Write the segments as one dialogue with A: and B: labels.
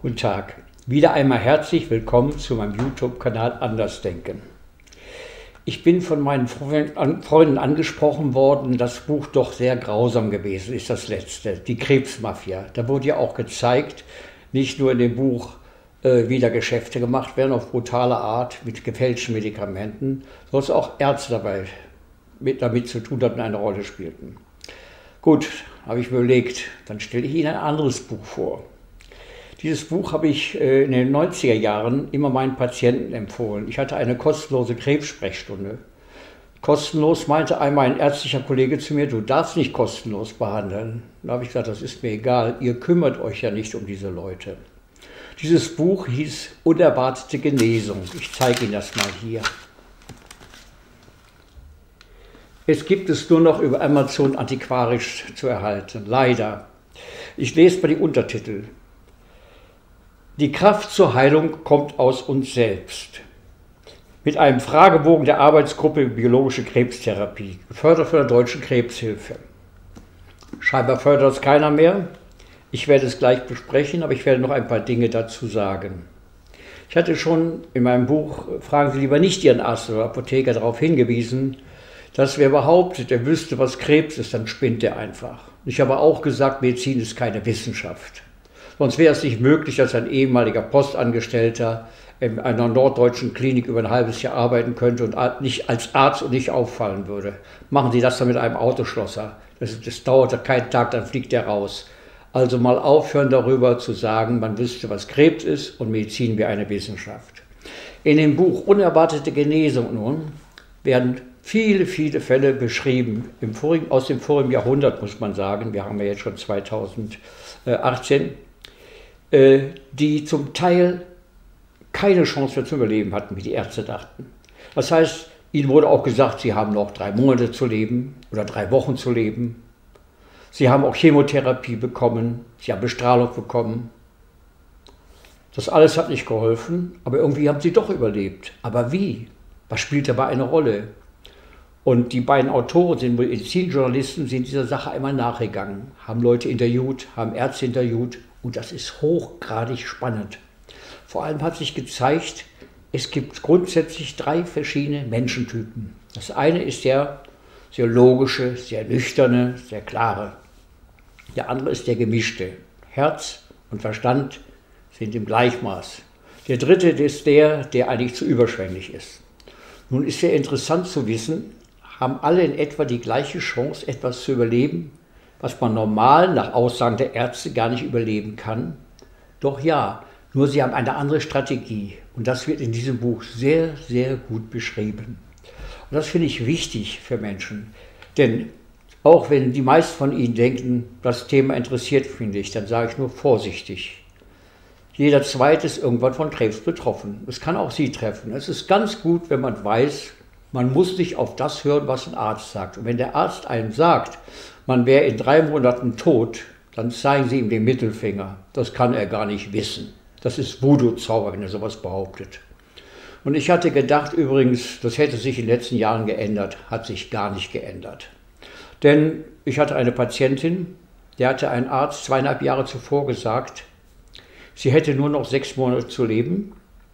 A: Guten Tag. Wieder einmal herzlich willkommen zu meinem YouTube-Kanal Andersdenken. Ich bin von meinen Freunden angesprochen worden, das Buch doch sehr grausam gewesen ist, das letzte, die Krebsmafia. Da wurde ja auch gezeigt, nicht nur in dem Buch, wie da Geschäfte gemacht werden auf brutale Art mit gefälschten Medikamenten, sondern auch Ärzte damit zu tun hatten, eine Rolle spielten. Gut, habe ich mir überlegt, dann stelle ich Ihnen ein anderes Buch vor. Dieses Buch habe ich in den 90er Jahren immer meinen Patienten empfohlen. Ich hatte eine kostenlose Krebssprechstunde. Kostenlos meinte einmal ein ärztlicher Kollege zu mir, du darfst nicht kostenlos behandeln. Da habe ich gesagt, das ist mir egal, ihr kümmert euch ja nicht um diese Leute. Dieses Buch hieß Unerwartete Genesung. Ich zeige Ihnen das mal hier. Es gibt es nur noch über Amazon antiquarisch zu erhalten, leider. Ich lese mal die Untertitel. Die Kraft zur Heilung kommt aus uns selbst. Mit einem Fragebogen der Arbeitsgruppe Biologische Krebstherapie, gefördert von der Deutschen Krebshilfe. Scheinbar fördert es keiner mehr. Ich werde es gleich besprechen, aber ich werde noch ein paar Dinge dazu sagen. Ich hatte schon in meinem Buch Fragen Sie lieber nicht Ihren Arzt oder Apotheker darauf hingewiesen, dass wer behauptet, er wüsste, was Krebs ist, dann spinnt er einfach. Ich habe auch gesagt, Medizin ist keine Wissenschaft. Sonst wäre es nicht möglich, dass ein ehemaliger Postangestellter in einer norddeutschen Klinik über ein halbes Jahr arbeiten könnte und nicht als Arzt und nicht auffallen würde. Machen Sie das dann mit einem Autoschlosser. Das dauert keinen Tag, dann fliegt er raus. Also mal aufhören darüber zu sagen, man wüsste, was Krebs ist und Medizin wäre eine Wissenschaft. In dem Buch Unerwartete Genesung nun werden viele Fälle beschrieben, aus dem vorigen Jahrhundert muss man sagen, wir haben ja jetzt schon 2018, die zum Teil keine Chance mehr zum Überleben hatten, wie die Ärzte dachten. Das heißt, ihnen wurde auch gesagt, sie haben noch 3 Monate zu leben oder 3 Wochen zu leben. Sie haben auch Chemotherapie bekommen, sie haben Bestrahlung bekommen. Das alles hat nicht geholfen, aber irgendwie haben sie doch überlebt. Aber wie? Was spielt dabei eine Rolle? Und die beiden Autoren, sind Medizinjournalisten, sind dieser Sache einmal nachgegangen, haben Leute interviewt, haben Ärzte interviewt und das ist hochgradig spannend. Vor allem hat sich gezeigt, es gibt grundsätzlich 3 verschiedene Menschentypen. Das eine ist der sehr logische, sehr nüchterne, sehr klare. Der andere ist der gemischte. Herz und Verstand sind im Gleichmaß. Der dritte ist der eigentlich zu überschwänglich ist. Nun ist ja interessant zu wissen, haben alle in etwa die gleiche Chance, etwas zu überleben, was man normal nach Aussagen der Ärzte gar nicht überleben kann? Doch ja, nur sie haben eine andere Strategie. Und das wird in diesem Buch sehr, sehr gut beschrieben. Und das finde ich wichtig für Menschen. Denn auch wenn die meisten von Ihnen denken, das Thema interessiert mich, dann sage ich nur vorsichtig. Jeder Zweite ist irgendwann von Krebs betroffen. Es kann auch Sie treffen. Es ist ganz gut, wenn man weiß, man muss nicht auf das hören, was ein Arzt sagt. Und wenn der Arzt einem sagt, man wäre in 3 Monaten tot, dann zeigen Sie ihm den Mittelfinger. Das kann er gar nicht wissen. Das ist Voodoo-Zauber, wenn er sowas behauptet. Und ich hatte gedacht übrigens, das hätte sich in den letzten Jahren geändert. Hat sich gar nicht geändert. Denn ich hatte eine Patientin, der hatte ein Arzt 2,5 Jahre zuvor gesagt, sie hätte nur noch 6 Monate zu leben.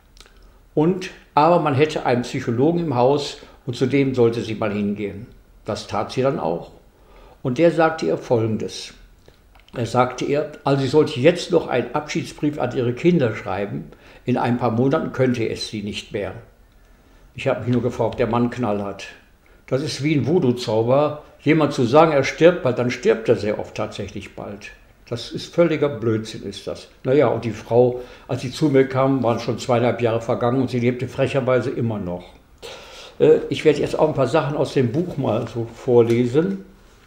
A: Aber man hätte einen Psychologen im Haus und zu dem sollte sie mal hingehen. Das tat sie dann auch. Und der sagte ihr Folgendes. Er sagte ihr, also sie sollte jetzt noch einen Abschiedsbrief an ihre Kinder schreiben. In ein paar Monaten könnte es sie nicht mehr. Ich habe mich nur gefragt, der Mann knallhart. Das ist wie ein Voodoo-Zauber. Jemand zu sagen, er stirbt bald, dann stirbt er sehr oft tatsächlich bald. Das ist völliger Blödsinn, ist das. Naja, und die Frau, als sie zu mir kam, waren schon 2,5 Jahre vergangen und sie lebte frecherweise immer noch. Ich werde jetzt auch ein paar Sachen aus dem Buch mal so vorlesen.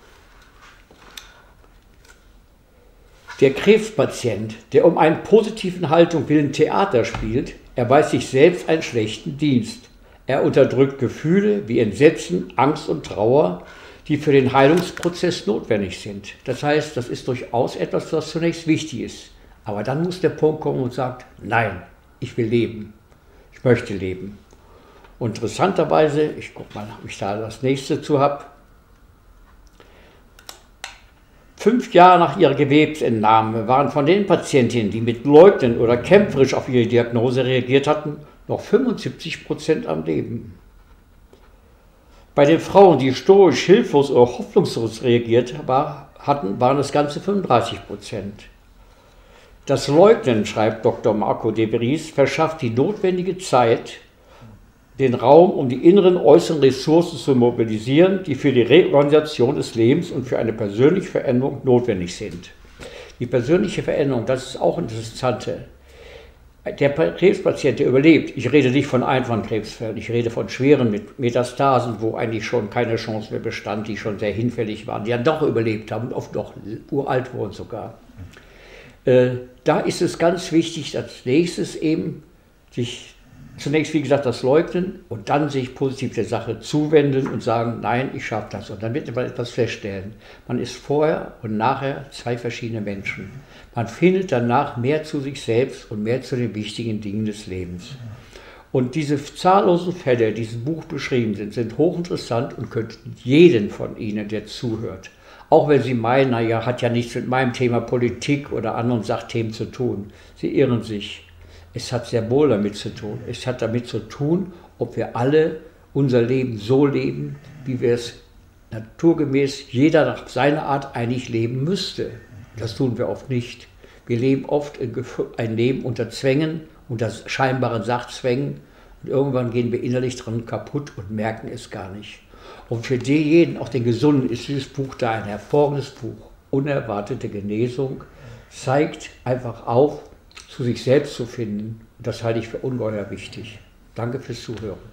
A: Der Krebspatient, der um einen positiven Haltung willen Theater spielt, erweist sich selbst einen schlechten Dienst. Er unterdrückt Gefühle wie Entsetzen, Angst und Trauer, die für den Heilungsprozess notwendig sind. Das heißt, das ist durchaus etwas, was zunächst wichtig ist. Aber dann muss der Punkt kommen und sagt, nein, ich will leben. Ich möchte leben. Und interessanterweise, ich gucke mal, ob ich da das nächste zu habe, 5 Jahre nach ihrer Gewebsentnahme waren von den Patientinnen, die mit Leugnen oder kämpferisch auf ihre Diagnose reagiert hatten, noch 75% am Leben. Bei den Frauen, die stoisch, hilflos oder hoffnungslos reagiert hatten, waren es ganze 35%. Das Leugnen, schreibt Dr. Marco de Vries, verschafft die notwendige Zeit, den Raum, um die inneren, äußeren Ressourcen zu mobilisieren, die für die Reorganisation des Lebens und für eine persönliche Veränderung notwendig sind. Die persönliche Veränderung, das ist auch interessant. Der Krebspatient, der überlebt, ich rede nicht von einfachen Krebsfällen, ich rede von schweren Metastasen, wo eigentlich schon keine Chance mehr bestand, die schon sehr hinfällig waren, die dann doch überlebt haben und oft noch uralt wurden sogar. Da ist es ganz wichtig, als nächstes eben sich zunächst, wie gesagt, das Leugnen und dann sich positiv der Sache zuwenden und sagen, nein, ich schaffe das. Und dann wird man etwas feststellen. Man ist vorher und nachher 2 verschiedene Menschen. Man findet danach mehr zu sich selbst und mehr zu den wichtigen Dingen des Lebens. Und diese zahllosen Fälle, die in diesem Buch beschrieben sind, sind hochinteressant und könnten jeden von Ihnen, der zuhört, auch wenn Sie meinen, naja, hat ja nichts mit meinem Thema Politik oder anderen Sachthemen zu tun. Sie irren sich. Es hat sehr wohl damit zu tun. Es hat damit zu tun, ob wir alle unser Leben so leben, wie wir es naturgemäß jeder nach seiner Art eigentlich leben müsste. Das tun wir oft nicht. Wir leben oft ein Leben unter Zwängen, unter scheinbaren Sachzwängen und irgendwann gehen wir innerlich dran kaputt und merken es gar nicht. Und für diejenigen, auch den Gesunden, ist dieses Buch da ein hervorragendes Buch. Unerwartete Genesung zeigt einfach auf, zu sich selbst zu finden. Und das halte ich für ungeheuer wichtig. Danke fürs Zuhören.